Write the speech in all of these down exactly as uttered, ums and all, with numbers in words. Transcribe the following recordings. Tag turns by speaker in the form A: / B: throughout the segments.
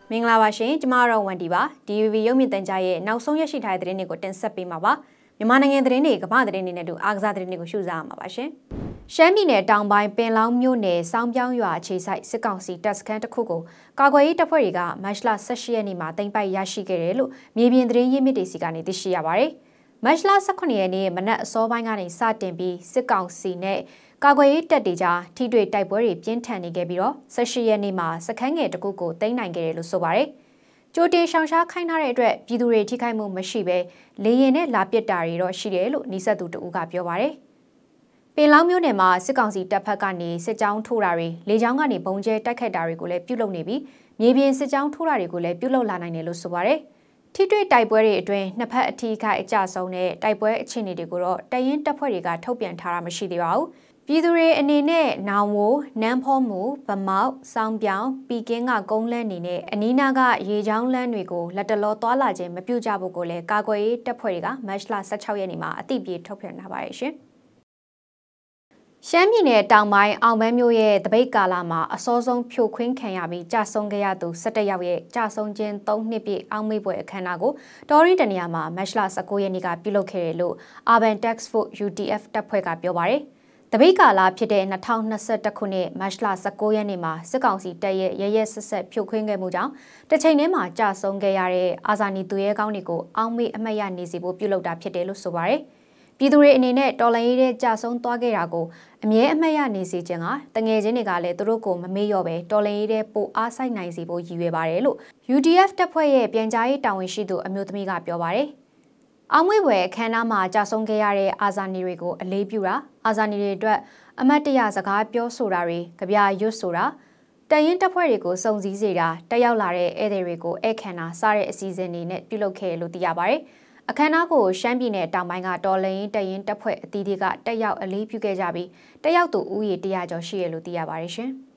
A: မင်္ဂလာပါရှင်ကျမတို့ဝန်ဒီပါ D V B ရုပ်မြင်သံကြားရဲ့နောက်ဆုံးရရှိထားတဲ့သတင်းတွေကိုတင်ဆက်ပေးမှာပါမြန်မာနိုင်ငံသတင်းတွေကမ္ဘာသတင်းတွေနဲ့တူအားကစားသတင်းတွေကိုရှုစားရမှာပါရှင်ရှမ်းပြည်နယ်တောင်ပိုင်းပင်လောင်းမြို့နယ်စောင်းပြောင်းရွာအခြေစိုက်စစ်ကောင်စီတပ်စခန်းတစ်ခုကိုကာကွယ်ရေးတပ်ဖွဲ့တွေကမတ်လ ၁၈ ရက်နေ့မှာတင်ပိုက်ရရှိခဲ့တယ်လို့မြေပြင်သတင်းရင်းမြစ်တွေစီကနေသိရှိရပါတယ်မတ်လ ၁၇ ရက်နေ့မနက်အစောပိုင်းကနေစတင်ပြီးစစ်ကောင်စီနဲ့ကာကွယ်ရေးတပ်တွေကြားထိတွေ့တိုက်ပွဲတွေပြင်းထန်နေခဲ့ပြီးတော့၁၈ ရက်နေ့မှာစခန်းငယ်တစ်ခုကိုသိမ်းနိုင်ခဲ့တယ်လို့ဆိုပါတယ်။ကြိုတင်ရှောင်ရှားခိုင်းထားတဲ့အတွက်ပြည်သူတွေထိခိုက်မှုမရှိဘဲလေရင်နဲ့လာပစ်တာတွေတော့ရှိတယ်လို့နီးစပ်သူတဦးကပြောပါတယ်။ပင်လောင်းမြို့နယ်မှာစစ်ကောင်စီတပ်ဖက်ကနေစစ်ကြောင်းထိုးတာတွေလေကြောင်းကနေဘုံကျဲတိုက်ခတ်တာတွေကိုလည်းပြုလုပ်နေပြီးမြေပြင်စစ်ကြောင်းထိုးတာတွေကိုလည်းပြုလုပ်လာနိုင်တယ်လို့ဆိုပါတယ်။ထိတွေ့တိုက်ပွဲတွေအတွင်းနှစ်ဖက်အထီးခိုက်အကြဆုံးတဲ့တိုက်ပွဲအခြေအနေတွေကိုတော့တရင်တပ်ဖွဲ့တွေကထုတ်ပြန်ထားတာမရှိသေးပါဘူး။ပြည်သူတွေအနေနဲ့နောင်ဝနန်းဖောမှုဗမောက်စောင်းပြောင်းပီကင်းကကုန်းလန်းနေနဲ့အနီးနားကရေချောင်းလန်းတွေကိုလက်တလောသွားလာခြင်းမပြုကြဖို့ကိုလည်းကာကွယ်ရေးတပ်ဖွဲ့တွေကမတ်လ ၁၆ ရက်နေ့မှာအသိပေးထုတ်ပြန်ထားပါတယ်ရှင်။ရှမ်းပြည်နယ်တောင်ပိုင်းအောင်ပန်းမြို့ရဲ့တပိတ်ကာလမှာအစောဆုံးဖြိုခွင်းခံရပြီးကြာဆုံးခဲ့ရသူ၁၁ယောက်ရဲ့ကြာဆုံးခြင်း၃နှစ်ပြည့်အောင်မေ့ပွဲအခမ်းအနားကိုတော်ရီတနေရာမှာမတ်လ ၁၉ ရက်နေ့ကပြုလုပ်ခဲ့တယ်လို့ Urban Task Force U T F တပ်ဖွဲ့ကပြောပါတယ်။တပိတ်ကာလဖြစ်တဲ့၂၀၂၁ခုနှစ်မတ်လ ၁၉ ရက်နေ့မှာစစ်ကောင်စီတပ်ရဲ့ရရဲဆက်ဆက်ဖြိုခွင်းခဲ့မှုကြောင့်တစ်ချိန်တည်းမှာကြာဆုံးခဲ့ရတဲ့အာဇာနည်သူရဲကောင်းတွေကိုအောက်မေ့အမှတ်ရနေစီဖို့ပြုလုပ်တာဖြစ်တယ်လို့ဆိုပါတယ်။ပြည်သူတွေအနေနဲ့တော်လှန်ရေးတဲ့ကြာဆုံးသွားခဲ့တာကိုအမြဲအမှတ်ရနေစီခြင်းကတငယ်ချင်းတွေကလည်းသူတို့ကိုမမေ့လျော့ပဲတော်လှန်ရေးတဲ့ပိုအားဆိုင်နိုင်စီဖို့ရည်ရွယ်ပါတယ်လို့ U T F တပ်ဖွဲ့ရဲ့ပြန်ကြားရေးတာဝန်ရှိသူအမျိုးသမီးကပြောပါတယ်။အောင်မွေပွဲအခမ်းအနားမှာကြာဆုံးခဲ့ရတဲ့အာဇာနည်တွေကိုအလေးပြုတာအာဇာနည်တွေအတွက်အမတ်တရစကားပြောဆိုတာတွေကြပြရွတ်ဆိုတာတရင်တပ်ဖွဲ့တွေကိုစုံစည်းစေတာတက်ရောက်လာတဲ့ဧည့်သည်တွေကိုဧည့်ခံတာစတဲ့အစီအစဉ်တွေနဲ့ပြုလုပ်ခဲ့လို့သိရပါတယ်။အခမ်းအနားကိုရှမ်းပြည်နယ်တောင်ပိုင်းကတော်လှန်ရေးတရင်တပ်ဖွဲ့အသီးသီးကတက်ရောက်အလေးပြုခဲ့ကြပြီးတက်ရောက်သူဦးရေတရာကျော်ရှိရလို့သိရပါတယ်ရှင်။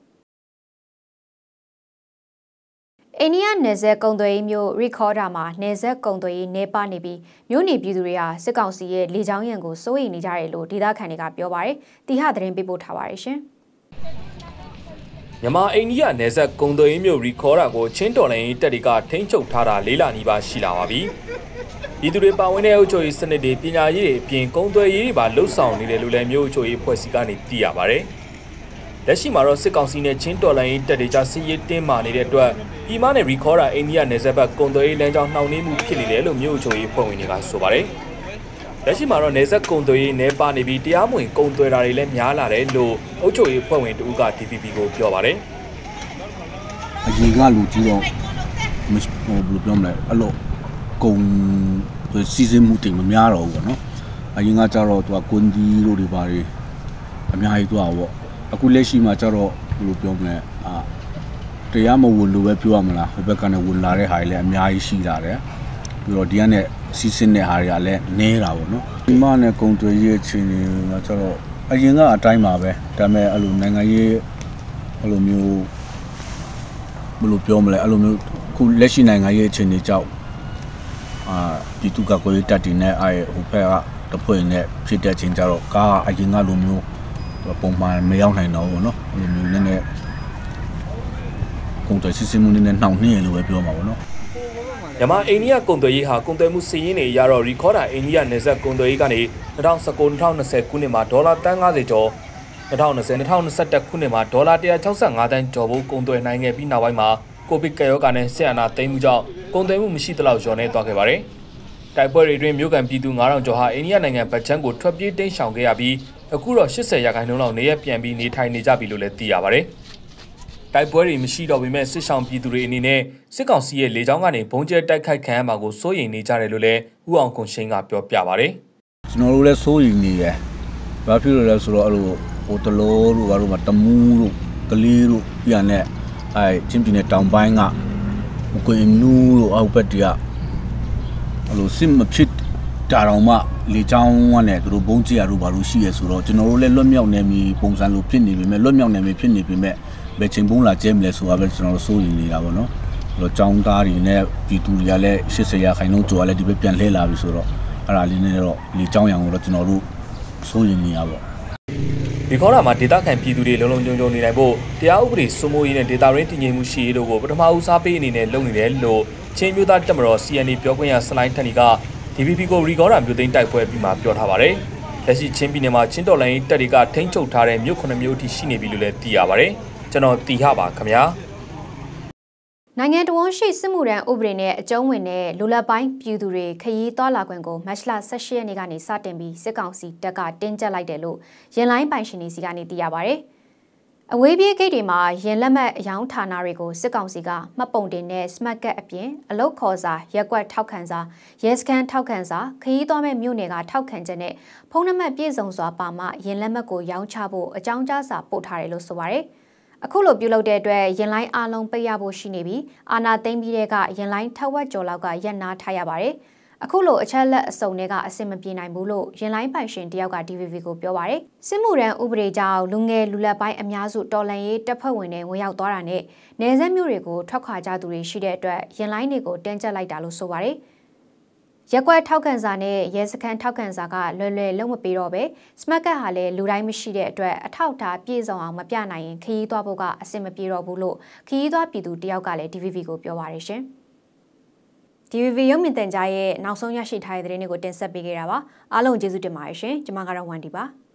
A: အိန္ဒိယနယ်စပ်ကုံသွေးမျိုးရီခေါ်ဒါမှာနယ်စပ်ကုံသွေးနေပါနေပြီးမြို့နေပြည်သူတွေဟာစစ်ကောင်စီရဲ့လေကြောင်းရန်ကိုစိုးရိမ်နေကြတယ်လို့ဒေသခံတွေကပြောပါတယ်။တီဟသတင်းပေးပို့ထားပါတယ်ရှင်
B: ။မြန်မာအိန္ဒိယနယ်စပ်ကုံသွေးမျိုးရီခေါ်ဒါကိုချင်းတော်လိုင်းတပ်တွေကထိန်းချုပ်ထားတာလေးလနီးပါးရှိလာပါပြီ။ပြည်သူတွေပါဝင်တဲ့အုပ်ချုပ်ရေးစနစ်တွေပညာရေးတွေအပြင်ကုံသွေးရေးတွေပါလှုပ်ဆောင်နေတယ်လို့လည်းမြို့အုပ်ချုပ်ရေးဖွဲ့စည်းကနေသိရပါတယ်။လက်ရှိမှာတော့စစ်ကောင်စီနဲ့ချင်းတော်လိုင်းတပ်တွေကြားစစ်ရေးတင်းမာနေတဲ့အတွက်ပြည်မနဲ့ရီခေါ်ဒါအိန္ဒိယနယ်စပ်ဘက်ကုံသွေးလမ်းကြောင်းနှောင့်နှေးမှုဖြစ်နေတယ်လို့မြို့အုပ်ချုပ်ရေးဖွဲ့ဝင်တွေကဆိုပါတယ်။လက်ရှိမှာတော့နယ်စပ်ကုံသွေးနေပါနေပြီးတရားမဝင်ကုံသွေးတာတွေလည်းများလာတယ်လို့အုပ်ချုပ်ရေးဖွဲ့ဝင်တဦးက D V B ကိုပြောပါတယ်
C: ။အရင်ကလူကြီးတော့မဟိုဘယ်လိုပြောမလဲအဲ့လိုကုံစီစဉ်မှုတင်မများတော့ဘူးပေါ့နော်။အရင်ကကြတော့သူကကွန်ဒီတို့တွေပါတွေအများကြီးသွားပေါ့။အခုလက်ရှိမှာကြတော့ဘယ်လိုပြောမလဲအာတရားမဝင်လို့ပဲပြောရမလားဟိုဘက်ကနေဝင်လာတဲ့ဟာတွေလည်းအများကြီးရှိလာတယ်ပြီးတော့ဒီကနေ့စီးစင်းတဲ့ဟာတွေကလည်းနည်းတာပေါ့နော်ဒီမနဲ့ကုံသွေးရေးအချိန်ကကျတော့အရင်ကအတိုင်းပါပဲဒါပေမဲ့အဲ့လိုနိုင်ငံရေးအဲ့လိုမျိုးဘယ်လိုပြောမလဲအဲ့လိုမျိုးခုလက်ရှိနိုင်ငံရေးအချိန်တွေကြောက်အာဒီသူကကိုယ်တက်တင်နဲ့အဲဟိုဘက်ကတဖွဲ့နဲ့ဖြစ်တဲ့အချိန်ကျတော့ကားအရင်ကလိုမျိုးပုံမှန်မရောက်နိုင်တော့ဘူးเนาะအဲ့လိုမျိုးနည်းနည်းကုန်သွယ်စစ်စစ်မှုနဲ့နှောင့်နှေးရလို့ပဲပြောမှာပေါ့နော်
B: ။မြန်မာအိန္ဒိယကုန်သွယ်ရေးဟာကုန်သွယ်မှုစီးရင်တွေရတော့ရီခေါ်ဒါအိန္ဒိယနယ်စပ်ကုန်သွယ်ရေးကနေ၂၀၁၉ ၂၀၂၀ခုနှစ်မှာဒေါ်လာတန်း၅၀ကျော်၂၀၂၀ ၂၀၂၁ခုနှစ်မှာဒေါ်လာ၁၆၅တန်းကျော်ဖို့ကုန်သွယ်နိုင်ခဲ့ပြီးနောက်ပိုင်းမှာကိုဗစ်ကပ်ရောဂါနဲ့ဆက်အနာသိမ်းမှုကြောင့်ကုန်သွယ်မှုမရှိသလောက်လျော့နေသွားခဲ့ပါတယ်။တိုက်ပွဲတွေတွင်မြို့ကန်ပြည်သူ၅ထောင်ကျော်ဟာအိန္ဒိယနိုင်ငံဗတ်ချန်းကိုထွက်ပြေးတိမ်းရှောင်ခဲ့ရပြီးအခုတော့၈၀ရာခိုင်နှုန်းလောက်နေရပြန်ပြီးနေထိုင်နေကြပြီလို့လည်းသိရပါတယ်။တိုက်ပွဲတွေမရှိတော့ပေမဲ့စစ်ဆောင်ပြည်သူတွေအနေနဲ့စစ်ကောင်စီရဲ့လေကြောင်းကနေဘုံကျဲတိုက်ခိုက်ခံရမှာကိုစိုးရိမ်နေကြတယ်လို့လည်းဦးအောင်ခွန်ရှိန်ကပြောပြပါတယ်
C: ။ကျွန်တော်တို့လည်းစိုးရိမ်နေတယ်။ဘာဖြစ်လို့လဲဆိုတော့အဲ့လိုဟိုတလို့တို့ဘာလို့မှတမူးတို့ကလေးတို့ပြန်နဲ့အဲချင်းပြည်နယ်တောင်ပိုင်းကကိုင်နူးတို့အောက်ဘက်တည်းကအဲ့လိုစစ်မဖြစ်တာတော့မှလေကြောင်းနဲ့သူတို့ဘုံကျဲရတို့ဘာလို့ရှိရဲဆိုတော့ကျွန်တော်တို့လည်းလွတ်မြောက်နေပြီပုံစံလိုဖြစ်နေပြီမဲ့လွတ်မြောက်နေပြီဖြစ်နေပြီမဲ့ဘယ်ချိန်ပုံးလာကျဲမလဲဆိုတာပဲကျွန်တော်တို့စိုးရိမ်နေတာပေါ့နော်။အဲ့တော့ចောင်းသားတွေနဲ့ပြည်သူတွေကလည်း၈၀ရာခိုင်နှုန်းကျော်လည်းဒီဘက်ပြန်လှည့်လာပြီဆိုတော့အဲ့ဒါလေးနဲ့တော့လေចောင်းရံကိုတော့ကျွန်တော်တို့စိုးရိမ်နေရပါ
B: ။ဒေဒီခေါ်တာမှာဒေတာခံပြည်သူတွေလုံလုံခြုံခြုံနေနိုင်ဖို့တရားဥပဒေစိုးမိုးရေးနဲ့ဒေတာရင်းတည်ငြိမ်မှုရှိရေးတို့ကိုပထမဦးစားပေးအနေနဲ့လုပ်နေတယ်လို့ချင်းမျိုးသားတက်မတော် C N A ပြောခွင့်ရစလိုင်းထန်နီက D V B ကိုရီကော်တာမျိုးသိန်းတိုက်ပွဲပြီးမှပြောထားပါတယ်။လက်ရှိချင်းပြည်နယ်မှာချင်းတော်လိုင်းတပ်တွေကထိန်းချုပ်ထားတဲ့မြို့ခုနှစ်မြို့အထိရှိနေပြီလို့လည်းသိရပါတယ်။ကျွန်တော်တီဟပါခင်ဗျာ။
A: နိုင်ငံတော်ရှိစစ်မှုထမ်းဥပဒေနဲ့အကျုံးဝင်တဲ့လူလက်ပိုင်းပြည်သူတွေခရီးသွားလာခွင့်ကိုမတ်လ၁၈ရက်နေ့ကနေစတင်ပြီးစစ်ကောင်စီတပ်ကတင်းကျပ်လိုက်တယ်လို့ရင်လိုင်းပိုင်ရှင်တွေစီကနေသိရပါဗျ။အဝေးပြေးဂိတ်တွေမှာရင်လက်မှတ်အယောင်းဌာနတွေကိုစစ်ကောင်စီကမှတ်ပုံတင်နဲ့စမတ်ကတ်အပြင်အလုတ်ခေါ်စာရက်ကွက်ထောက်ခံစာရဲစခန်းထောက်ခံစာခရီးသွားမဲ့မြို့နယ်ကထောက်ခံချက်နဲ့ဖုန်းနံပါတ်ပြည့်စုံစွာပါမှရင်လက်မှတ်ကိုရောင်းချဖို့အကြောင်းကြားစာပို့ထားတယ်လို့ဆိုပါရယ်အခုလိုပြုလုပ်တဲ့အတွက်ရင်လိုင်းအားလုံးပိတ်ရဖို့ရှိနေပြီးအာနာသိမ့်ပြီးတဲ့ကရင်လိုင်းထက်ဝက်ကျော်လောက်ကရက်နာထားရပါတယ်အခုလိုအချက်လက်အစုံတွေကအဆင်မပြေနိုင်ဘူးလို့ရင်လိုင်းပိုင်ရှင်တယောက်က D V B ကိုပြောပါရယ်စစ်မှုရန်ဥပဒေကြောင့်လူငယ်လူလက်ပိုင်းအများစုတော်လှန်ရေးတပ်ဖွဲ့ဝင်တွေဝင်ရောက်သွားတာနဲ့နယ်စပ်မြို့တွေကိုထွက်ခွာကြသူတွေရှိတဲ့အတွက်ရင်လိုင်းတွေကိုတင်းကျပ်လိုက်တာလို့ဆိုပါရယ်ရက်ကွက်ထောက်ခံစာနဲ့ရဲစခန်းထောက်ခံစာကလွယ်လွယ်လုံးမပေးတော့ပဲစမတ်ကတ်ဟာလည်းလူတိုင်းမရှိတဲ့အတွက်အထောက်အထားပြည့်စုံအောင်မပြနိုင်ရင်ခရီးသွားဖို့ကအဆင်မပြေတော့ဘူးလို့ခရီးသွားပြည်သူတယောက်ကလည်း D V B ကိုပြောပါရရှင်။ D V B ရုပ်မြင်သံကြားရဲ့နောက်ဆုံးရရှိထားတဲ့သတင်းတွေကိုတင်ဆက်ပေးခဲ့တာပါအားလုံးကျေးဇူးတင်ပါတယ်ရှင်ကျွန်မကတော့ဝန်ဒီပါ